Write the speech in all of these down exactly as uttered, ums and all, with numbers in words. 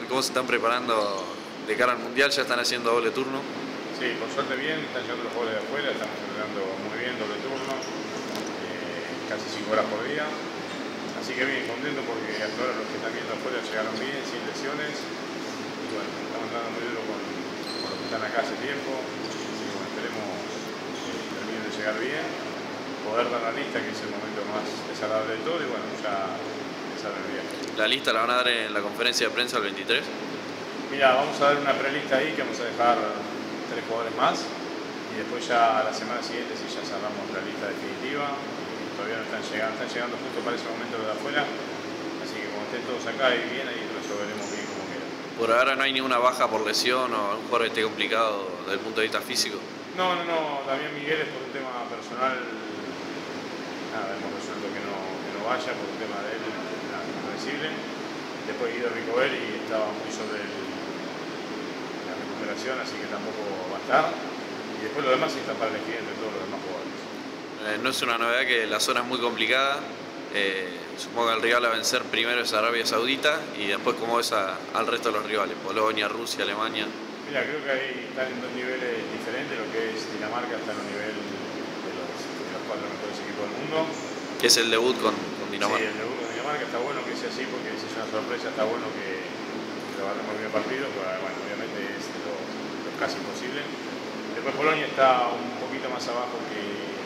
cómo se están preparando de cara al Mundial? ¿Ya están haciendo doble turno? Sí, por suerte bien, están llegando los jugadores de afuera, estamos entrenando muy bien, doble turno, eh, casi cinco horas por día. Así que bien, contento porque hasta ahora los que están viendo afuera llegaron bien, sin lesiones. Y bueno, estamos entrando muy duro con, con los que están acá hace tiempo. Así que bueno, esperemos que terminen de llegar bien, poder dar la lista, que es el momento más desagradable de todo, y bueno, ya empezar el viaje. ¿La lista la van a dar en la conferencia de prensa el veintitrés? Mira, vamos a dar una prelista ahí que vamos a dejar tres jugadores más y después ya la semana siguiente si ya cerramos la lista definitiva. Y todavía no están llegando, están llegando justo para ese momento los de afuera, así que como estén todos acá y bien, ahí resolveremos bien como queda. Por ahora no hay ninguna baja por lesión o algún jugador que esté complicado desde el punto de vista físico. No, no, no, Damián Miguel es por un tema personal, nada, hemos resuelto que no, que no vaya por un tema de él, nada, irreversible. Después Guido Ricovelli estaba muy sobre el así que tampoco va a estar, y después lo demás sí está para elegir entre todos los demás jugadores. Eh, no es una novedad que la zona es muy complicada, eh, supongo que el rival a vencer primero es Arabia Saudita y después cómo ves a, al resto de los rivales, Polonia, Rusia, Alemania. Mira, creo que ahí están en dos niveles diferentes, lo que es Dinamarca está en un nivel de los, de los cuatro mejores equipos del mundo. Que es el debut con, con Dinamarca. Sí, el debut con Dinamarca está bueno que sea así porque si es una sorpresa está bueno que lo ganemos el primer partido, pero bueno, obviamente es lo, lo casi imposible. Después Polonia está un poquito más abajo que,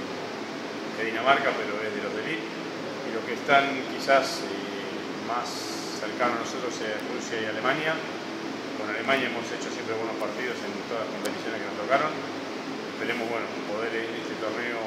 que Dinamarca, pero es de los de elite. Y los que están quizás eh, más cercanos a nosotros es Rusia y Alemania. Con Alemania hemos hecho siempre buenos partidos en todas las competiciones que nos tocaron. Esperemos bueno, poder en este torneo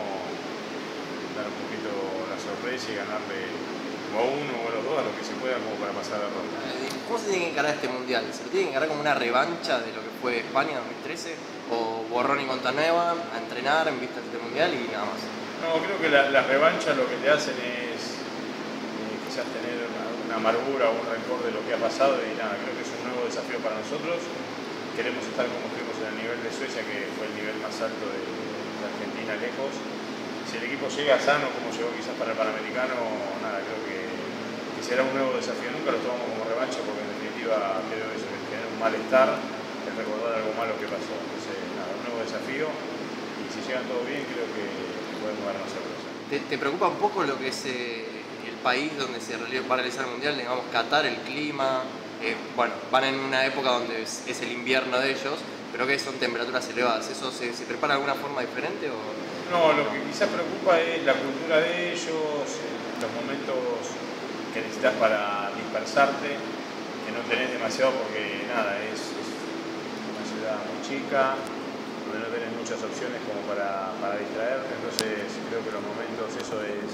dar un poquito la sorpresa y ganarle o a uno o a los dos, a lo que se pueda como para pasar la ronda. ¿Cómo se tiene que encarar este mundial? ¿Se lo tiene que encarar como una revancha de lo que fue España dos mil trece? ¿O borrón y cuenta nueva, a entrenar en vista de este mundial y nada más? No, creo que la, la revancha lo que te hacen es eh, quizás tener una, una amargura o un rencor de lo que ha pasado y nada, creo que es un nuevo desafío para nosotros. Queremos estar como estuvimos en el nivel de Suecia, que fue el nivel más alto de, de Argentina lejos. Si el equipo llega sano como llegó quizás para el Panamericano, nada, creo que, que será un nuevo desafío. Nunca lo tomamos como revancha porque en definitiva creo eso, que tener un malestar, es recordar algo malo que pasó. Entonces, nada, un nuevo desafío y si llegan todo bien creo que podemos ganar una sorpresa. ¿Te, ¿Te preocupa un poco lo que es eh, el país donde se va a realizar el mundial? Digamos, Qatar, el clima, eh, bueno, van en una época donde es, es el invierno de ellos, pero que son temperaturas elevadas. ¿Eso se, se prepara de alguna forma diferente o...? No, lo que quizás preocupa es la cultura de ellos, los momentos que necesitas para dispersarte, que no tenés demasiado porque nada, es, es una ciudad muy chica, donde no tenés muchas opciones como para, para distraerte, entonces creo que los momentos eso es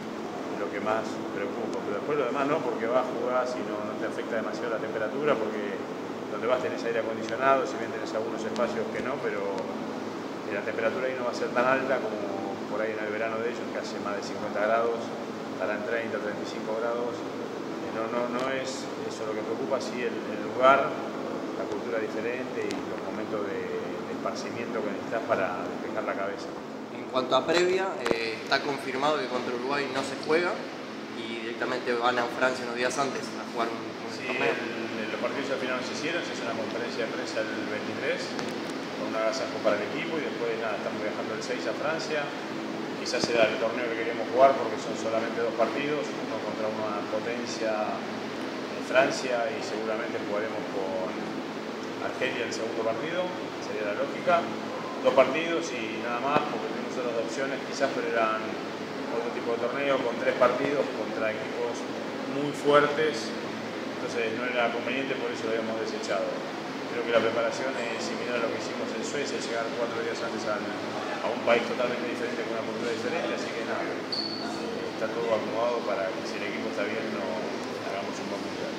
lo que más preocupa, pero después lo demás no, porque vas, jugás y no, no te afecta demasiado la temperatura, porque donde vas tenés aire acondicionado, si bien tenés algunos espacios que no, pero la temperatura ahí no va a ser tan alta como por ahí en el verano de ellos, que hace más de cincuenta grados, estarán treinta, treinta y cinco grados. No, no, no es eso lo que preocupa, sí el, el lugar, la cultura diferente y los momentos de, de esparcimiento que necesitas para despejar la cabeza. En cuanto a previa, eh, está confirmado que contra Uruguay no se juega y directamente van a Francia unos días antes a jugar un, un sí, torneo. El, los partidos al final no se hicieron, se hizo una conferencia de prensa el veintitrés. Un agasajo para el equipo y después nada, estamos viajando el seis a Francia. Quizás será el torneo que queríamos jugar porque son solamente dos partidos, uno contra una potencia en Francia y seguramente jugaremos con Argelia el segundo partido, sería la lógica. Dos partidos y nada más porque tenemos otras opciones quizás, pero eran otro tipo de torneo con tres partidos contra equipos muy fuertes, entonces no era conveniente, por eso lo habíamos desechado. Creo que la preparación es similar a lo que hicimos en Suecia, llegar cuatro días antes a, a un país totalmente diferente, con una cultura diferente, así que nada, eh, está todo acomodado para que si el equipo está bien, no hagamos un buen mundial.